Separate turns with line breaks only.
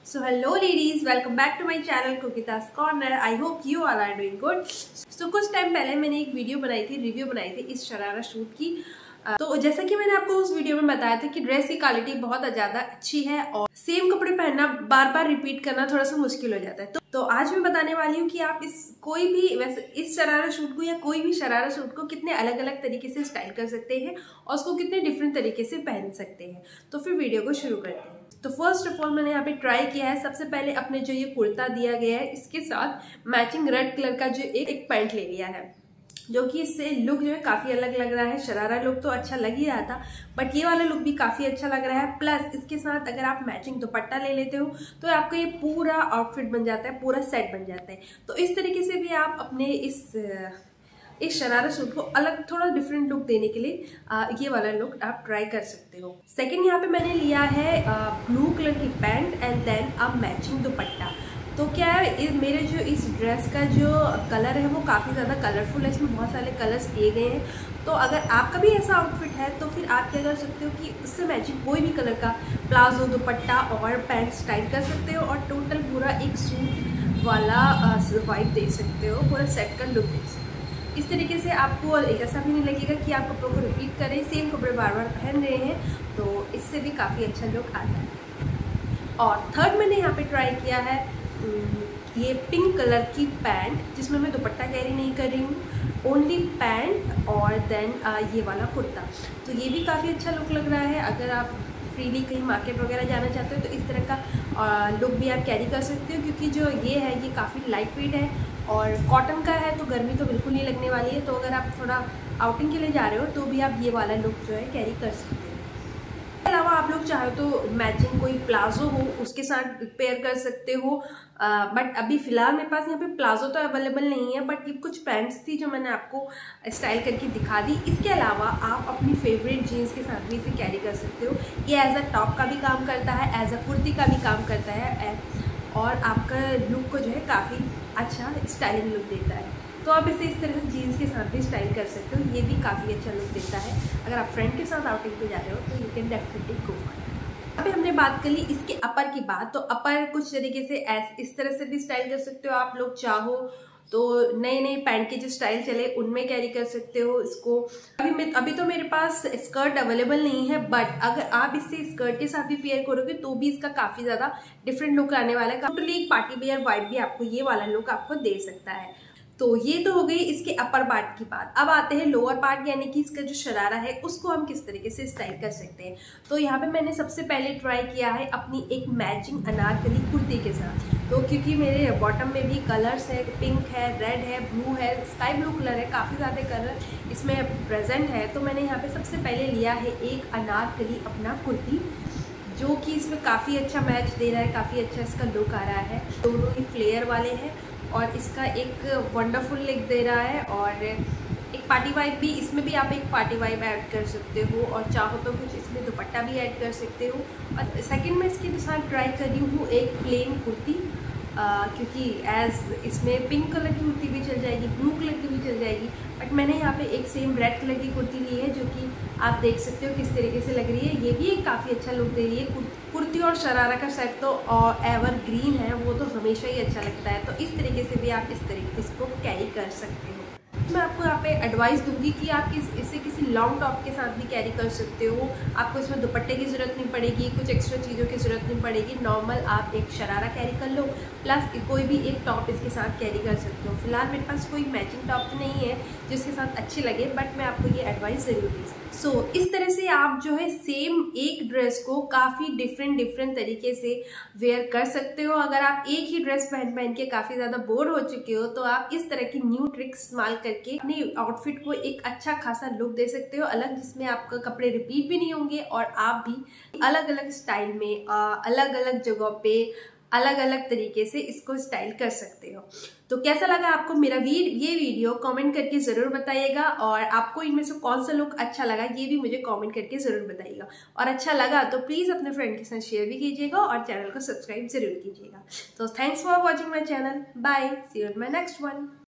So hello ladies, welcome back to my channel Kokita's Corner. I hope you all are doing good. So कुछ time पहले मैंने एक video बनाई थी, review बनाई थी इस शरारा सूट की। तो जैसा कि मैंने आपको उस वीडियो में बताया था कि ड्रेस की क्वालिटी बहुत ज्यादा अच्छी है और सेम कपड़े पहनना बार बार रिपीट करना थोड़ा सा मुश्किल हो जाता है। तो आज मैं बताने वाली हूँ कि आप इस शरारा सूट को या कोई भी शरारा सूट को कितने अलग अलग तरीके से स्टाइल कर सकते हैं और उसको कितने डिफरेंट तरीके से पहन सकते हैं। तो फिर वीडियो को शुरू करते हैं। तो फर्स्ट ऑफ ऑल मैंने यहाँ पे ट्राई किया है। सबसे पहले अपने जो ये कुर्ता दिया गया है इसके साथ मैचिंग रेड कलर का जो एक पैंट ले लिया है, जो कि इससे लुक जो है काफी अलग लग रहा है। शरारा लुक तो अच्छा लग ही रहा था, बट ये वाला लुक भी काफी अच्छा लग रहा है। प्लस इसके साथ अगर आप मैचिंग दुपट्टा ले लेते हो तो आपका ये पूरा आउटफिट बन जाता है, पूरा सेट बन जाता है। तो इस तरीके से भी आप अपने इस शरारा सूट को अलग थोड़ा डिफरेंट लुक देने के लिए ये वाला लुक आप ट्राई कर सकते हो। सेकंड यहाँ पे मैंने लिया है ब्लू कलर की पैंट एंड देन अब मैचिंग दुपट्टा। तो क्या है, मेरे जो इस ड्रेस का जो कलर है वो काफ़ी ज़्यादा कलरफुल है, इसमें बहुत सारे कलर्स दिए गए हैं। तो अगर आपका भी ऐसा आउटफिट है तो फिर आप क्या कर सकते हो कि उससे मैचिंग कोई भी कलर का प्लाजो, दुपट्टा और पैंट स्टाइल कर सकते हो और टोटल पूरा एक सूट वाला वाइब दे सकते हो, पूरा सेट का लुक दे सकते हो। इस तरीके से आपको ऐसा भी नहीं लगेगा कि आप कपड़ों को रिपीट करें, सेम कपड़े बार बार पहन रहे हैं, तो इससे भी काफ़ी अच्छा लुक आता है। और थर्ड मैंने यहाँ पे ट्राई किया है ये पिंक कलर की पैंट, जिसमें मैं दुपट्टा कैरी नहीं कर रही हूँ, ओनली पैंट और देन ये वाला कुर्ता। तो ये भी काफ़ी अच्छा लुक लग रहा है। अगर आप फ्रीली कहीं मार्केट वगैरह जाना चाहते हो तो इस तरह का लुक भी आप कैरी कर सकते हो, क्योंकि जो ये है ये काफ़ी लाइट वेट है और कॉटन का है, तो गर्मी तो बिल्कुल नहीं लगने वाली है। तो अगर आप थोड़ा आउटिंग के लिए जा रहे हो तो भी आप ये वाला लुक जो है कैरी कर सकते हो। इसके अलावा आप लोग चाहो तो मैचिंग कोई प्लाजो हो उसके साथ पेयर कर सकते हो, बट अभी फिलहाल मेरे पास यहाँ पे प्लाजो तो अवेलेबल नहीं है, बट ये कुछ पैंट्स थी जो मैंने आपको स्टाइल करके दिखा दी। इसके अलावा आप अपनी फेवरेट जीन्स के साथ भी इसे कैरी कर सकते हो। ये एज अ टॉप का भी काम करता है, एज अ कुर्ती का भी काम करता है और आपका लुक को जो है काफ़ी अच्छा स्टाइलिंग लुक देता है। तो आप इसे इस तरह से जीन्स के साथ भी स्टाइल कर सकते हो, ये भी काफ़ी अच्छा लुक देता है। अगर आप फ्रेंड के साथ आउटिंग पे जा रहे हो तो you can definitely go for it. अभी हमने बात कर ली इसके अपर की बात, तो अपर कुछ तरीके से इस तरह से भी स्टाइल कर सकते हो। आप लोग चाहो तो नए नए पैंट के जो स्टाइल चले उनमें कैरी कर सकते हो इसको। अभी तो मेरे पास स्कर्ट अवेलेबल नहीं है, बट अगर आप इसे स्कर्ट के साथ भी पेयर करोगे तो भी इसका काफी ज्यादा डिफरेंट लुक आने वाला है। टोटली एक पार्टी वेयर वाइब भी आपको ये वाला लुक आपको दे सकता है। तो ये तो हो गई इसके अपर पार्ट की बात। अब आते हैं लोअर पार्ट, यानी कि इसका जो शरारा है उसको हम किस तरीके से स्टाइल कर सकते हैं। तो यहाँ पे मैंने सबसे पहले ट्राई किया है अपनी एक मैचिंग अनारकली कुर्ती के साथ। तो क्योंकि मेरे बॉटम में भी कलर्स है, पिंक है, रेड है, ब्लू है, स्काई ब्लू कलर है, काफ़ी ज़्यादा कलर इसमें प्रेजेंट है। तो मैंने यहाँ पे सबसे पहले लिया है एक अनारकली अपना कुर्ती, जो कि इसमें काफ़ी अच्छा मैच दे रहा है, काफ़ी अच्छा इसका लुक आ रहा है। दोनों ही फ्लेयर वाले हैं और इसका एक वंडरफुल लुक दे रहा है और एक पार्टी वाइब भी, इसमें भी आप एक पार्टी वाइब ऐड कर सकते हो और चाहो तो कुछ इसमें दुपट्टा भी ऐड कर सकते हो। और सेकंड में इसके साथ ट्राई कर रही हूँ एक प्लेन कुर्ती, क्योंकि इसमें पिंक कलर की कुर्ती भी चल जाएगी, ब्लू कलर की भी चल जाएगी, बट मैंने यहाँ पे एक सेम रेड कलर की कुर्ती ली है, जो कि आप देख सकते हो किस तरीके से लग रही है। ये भी एक काफ़ी अच्छा लुक दे रही है। कुर्ती और शरारा का सेट तो एवर ग्रीन है, वो तो हमेशा ही अच्छा लगता है। तो इस तरीके से भी आप इस तरीके इसको कैरी कर सकते हो। मैं आपको यहाँ पे एडवाइस दूंगी कि आप इसे किसी लॉन्ग टॉप के साथ भी कैरी कर सकते हो। आपको इसमें दुपट्टे की ज़रूरत नहीं पड़ेगी, कुछ एक्स्ट्रा चीज़ों की ज़रूरत नहीं पड़ेगी। नॉर्मल आप एक शरारा कैरी कर लो, प्लस कोई भी एक टॉप इसके साथ कैरी कर सकते हो। फिलहाल मेरे पास कोई मैचिंग टॉप तो नहीं है जिसके साथ अच्छी लगे, बट मैं आपको ये एडवाइस ज़रूर दी। सो इस तरह से आप जो है सेम एक ड्रेस को काफ़ी डिफरेंट तरीके से वेयर कर सकते हो। अगर आप एक ही ड्रेस पहन के काफ़ी ज़्यादा बोर हो चुके हो तो आप इस तरह की न्यू ट्रिक्स इस्तेमाल करके अपने आउटफिट को एक अच्छा खासा लुक दे सकते हो अलग, जिसमें आपका कपड़े रिपीट भी नहीं होंगे और आप भी अलग अलग स्टाइल में अलग अलग जगहों पे अलग अलग तरीके से इसको स्टाइल कर सकते हो। तो कैसा लगा आपको मेरा ये वीडियो कमेंट करके ज़रूर बताइएगा, और आपको इनमें से कौन सा लुक अच्छा लगा ये भी मुझे कमेंट करके ज़रूर बताइएगा। और अच्छा लगा तो प्लीज़ अपने फ्रेंड के साथ शेयर भी कीजिएगा और चैनल को सब्सक्राइब ज़रूर कीजिएगा। तो thanks for watching my channel. Bye, see you in my next one.